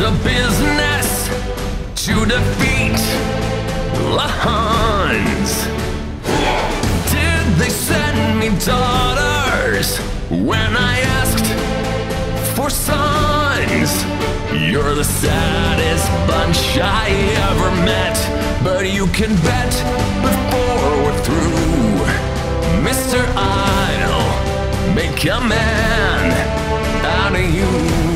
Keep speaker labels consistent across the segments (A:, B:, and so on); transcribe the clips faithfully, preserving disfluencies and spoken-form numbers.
A: a business to defeat the Huns. Did they send me daughters when I asked for sons? You're the saddest bunch I ever met, but you can bet before we're through, Mister I'll make a man out of you.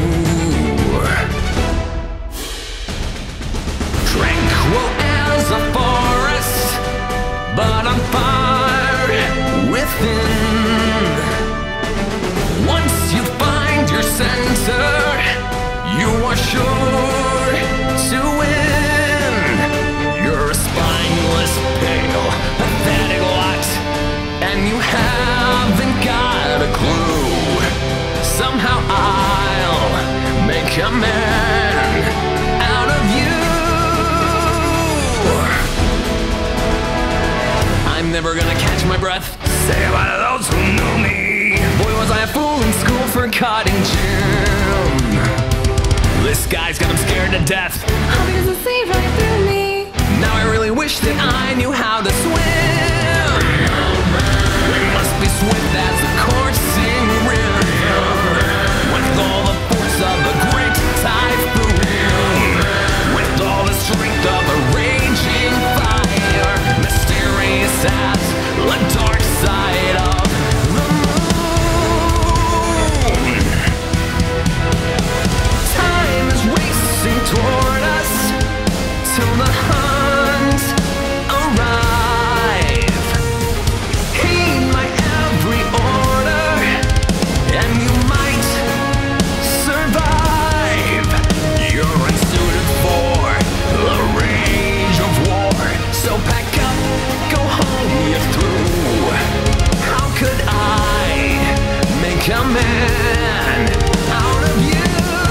A: Tranquil as a forest, but on fire within. Once you find your center, you are sure to win. You're a spineless, pale, pathetic lot, and you haven't got a clue. Somehow I'll make a man out of you. I'm never gonna catch my breath. Say about those who know me. Boy, was I a fool in school for cutting Jim. This guy's got him scared to death.
B: Hope he doesn't see right through me.
A: Now I really wish that I knew how to swim. We must be swift as the coursing river, with all the force of a great typhoon, with all the strength of a raging fire, mysterious as the dark side of the moon. Time is racing toward us till the Huns arrive. Heed my every order, and you might survive. You're unsuited for the rage of war, so pack up, go home, you're through. How could I make a man out of you?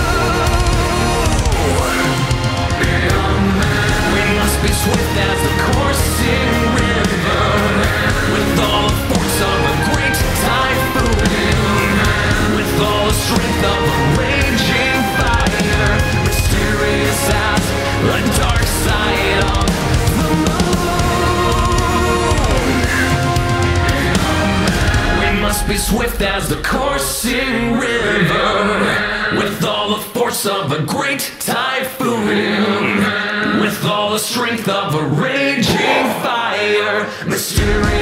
A: We must be swift as the coursing river, with all the force of a great typhoon, with all the strength of a raging fire, mysterious as the dark side of the moon. We must be swift as the coursing river, with all the force of a great typhoon, with all the strength of a raging fire, mysterious